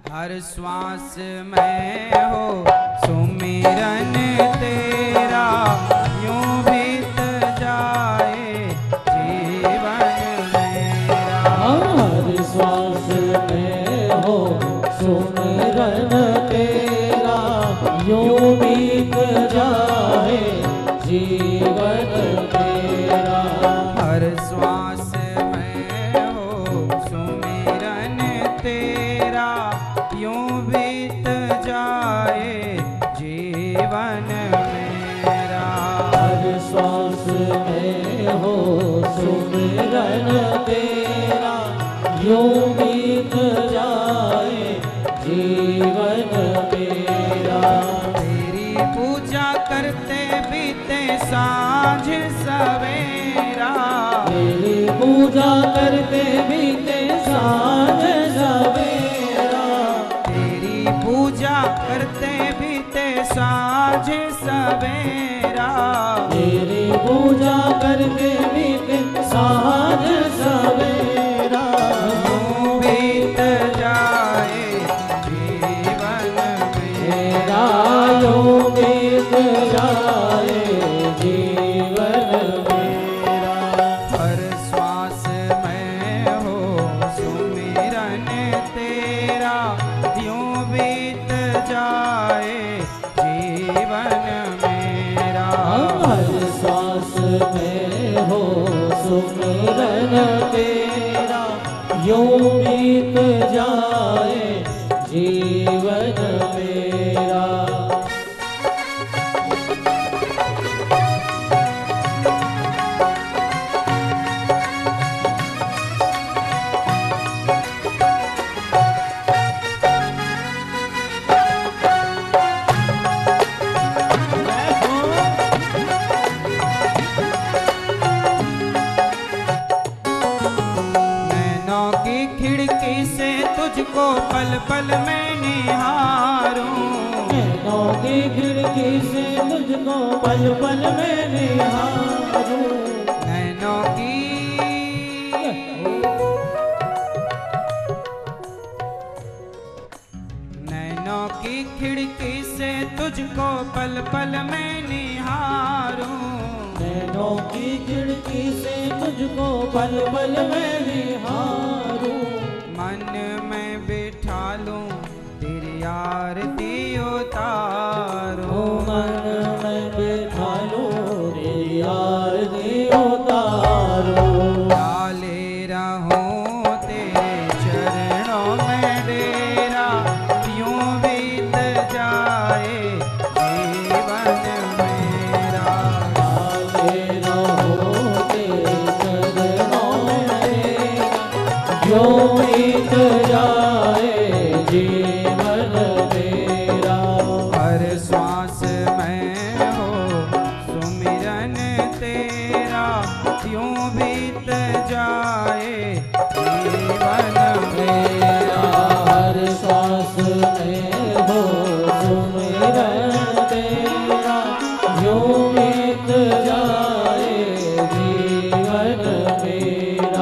हर श्वास में हो सुमिरन तेरा, यूं बीत जाए जीवन मेरा। हर श्वास में हो सुमिरन तेरा, यूं बीत जाए जीवन मेरा। हर श्वास में हो सुमिरन तेरा, यूं बीत जाए जीवन मेरा। हर श्वास में हो सुमिरन तेरा, यूं बीत जाए जीवन मेरा। तेरी पूजा करते बीते सांझ सवेरा, तेरी पूजा करते बीते सांझ सवेरा। तेरी पूजा करते बीते सांझ सवेरा। तेरी पूजा करते बीते सांझ सवेरा। यूं बीत जाए जीवन मेरा। यूं बीत जाए जीवन मेरा। हर श्वास में हो सुमिरन तेरा, यूं बीत जाए जीवन मेरा। हर श्वास में हो सुमिरन तेरा, यूं बीत जाए जीवन मेरा। नैनों की खिड़की से तुझको पल पल मैं निहारूं। नैनों की खिड़की से तुझको पल पल में निहारूं। नैनों की नैनों की खिड़की से तुझको पल पल मैं निहारूं। नैनों की खिड़की से तुझको पल पल में निहारूं। मन में बिठा लूं तेरी आरती उतारूं। मन में बिठा लूं तेरी आरती उतारूं। डाले रहूं तेरे चरणों में डेरा, यूं बीत जाए जीवन मेरा। डाले रहूं तेरे चरणों में, यूं बीत जाए जीवन मेरा। हर श्वास में हो सुमिरन तेरा, यूं बीत जाए जीवन मेरा। हर श्वास में हो सुमिरन तेरा, यूं बीत जाए जीवन मेरा।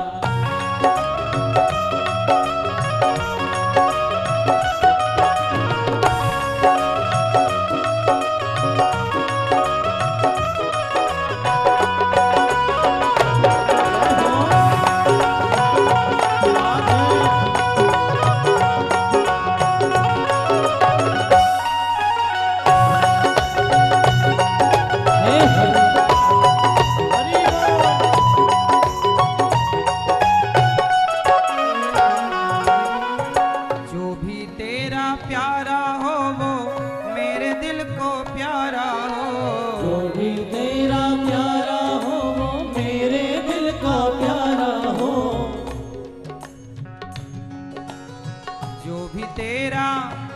जो भी तेरा प्यारा हो वो मेरे दिल को प्यारा हो। जो भी तेरा प्यारा हो वो मेरे दिल का प्यारा हो। जो भी तेरा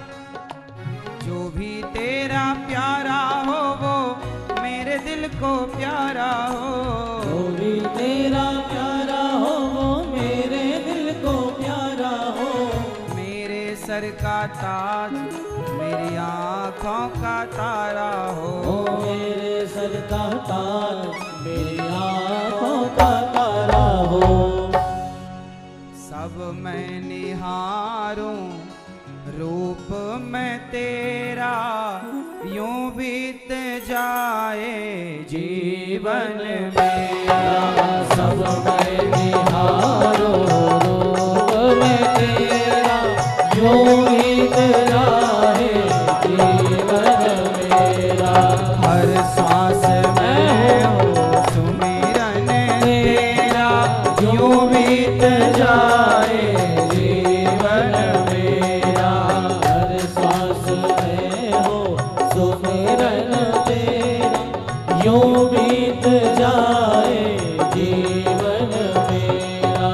प्यारा हो वो मेरे दिल को प्यारा हो। जो भी तेरा प्यारा हो वो मेरे दिल को प्यारा हो। मेरे सर का ताज मेरी आँखों का तारा हो। ओ मेरे सर का ताज मेरी आँखों का तारा हो। सब मैं निहारूं रूप में तेरा यूं बीत जाए जीवन मेरा। सब मैं निहारो रूप में तेरा यूं बीत जाए जीवन मेरा। हर सांस में हो सुमिरन तेरा यूं बीत जाए जीवन मेरा। हर सांस में हो सुमिरन तेरा यूं बीत जाए जीवन मेरा।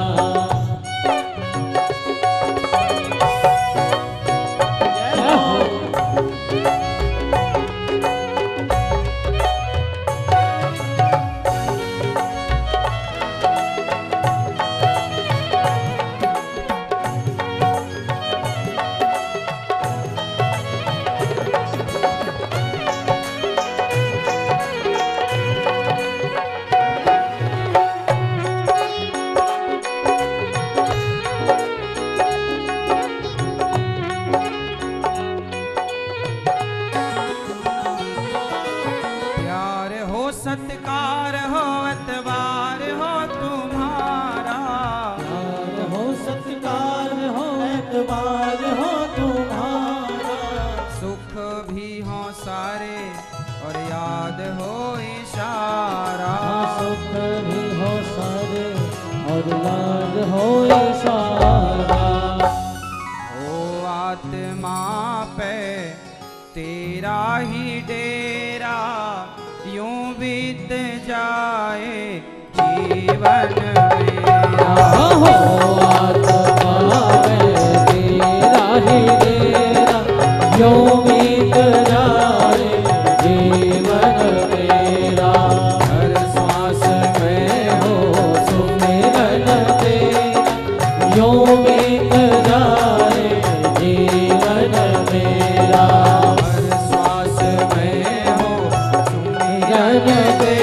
जय हो। प्यार हो सत्कार हो एतबार हो तुम्हारा। प्यार हो सत्कार हो एतबार हो तुम्हारा। सुख भी हो सारे और याद हो इशारा। सुख भी हो सारे और याद हो इशारा। ओ आत्मा पे तेरा ही डेरा यूं बीत जाए जीवन मेरा। हो आत्मा में तेरा ही डेरा यूं बीत जाए जीवन मेरा। हर सांस में हो सुमिरन तेरा यूं बीत जाए जीवन मेरा। हर श्वास में हो सुमिरन तेरा